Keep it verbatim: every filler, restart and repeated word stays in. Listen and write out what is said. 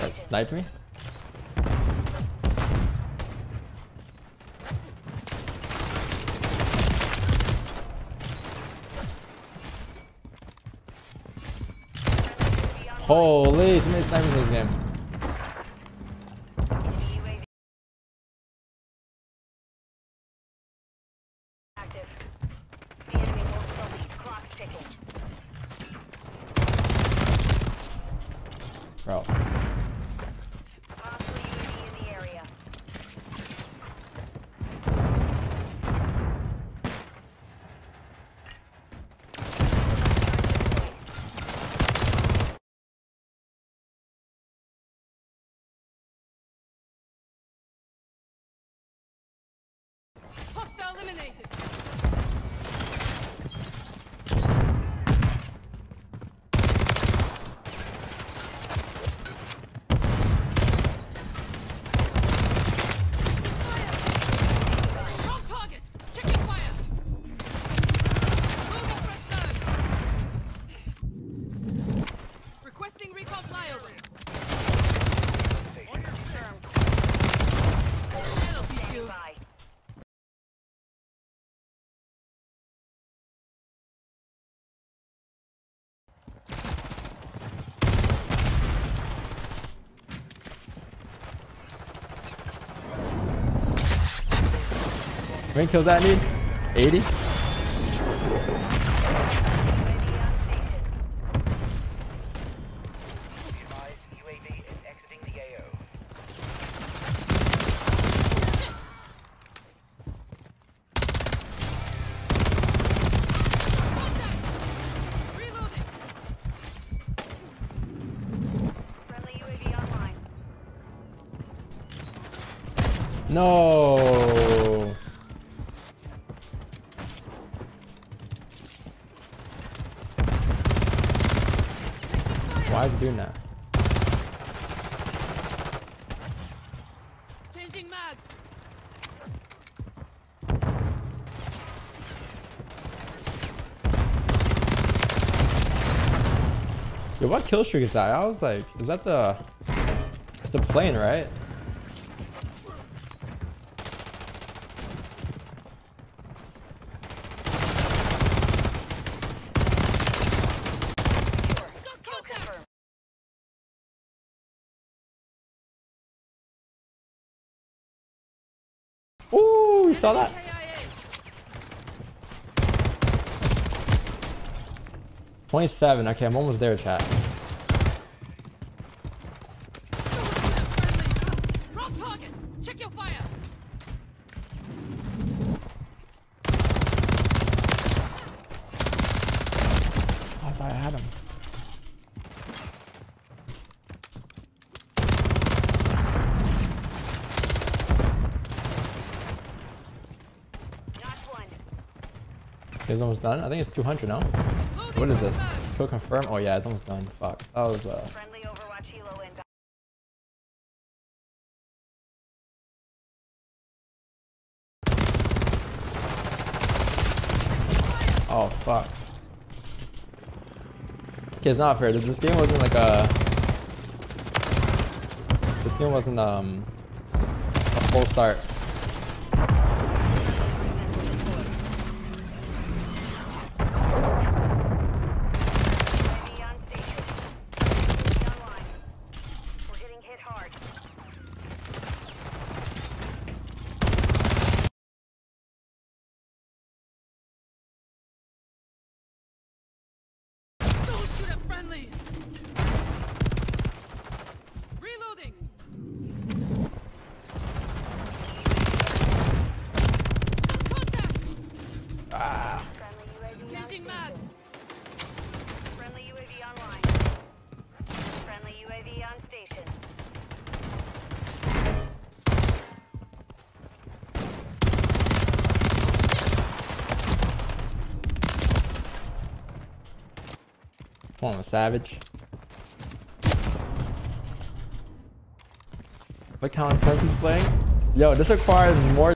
That sniped me. Holy, so many snipers in this game. Active. The enemy will still be clock ticking. Bro. Hostile U A V in the area. Hostile eliminated. Wrong target. Checking fire. Moving fresh zone. Requesting recon flyover. Hello, T two. Bye. How many kills that need? eighty? U A V is exiting the A O. Reloading. Friendly U A V online. No. Why is it doing that? Changing mags. Yo, what kill streak is that? I was like, is that the... It's the plane, right? Got contact. Ooh, you saw that? K I A. twenty-seven. Okay, I'm almost there, chat. Wrong target. Check your fire. Oh, I thought I had him. Not one. It's almost done. I think it's two hundred now. What is this? Kill confirm? Oh yeah, it's almost done. Fuck. That was uh. Friendly Overwatch helo inbound. Oh fuck. Okay, it's not fair. This game wasn't like a. This game wasn't um a full start. U A V on station. U A V online. We're getting hit hard. Don't shoot at friendlies. Reloading. Got contact. Friendly U A V on Changing mags. Friendly U A V online. Friendly U A V on station. Come on, a savage. Look how intense he's playing. Yo, this requires more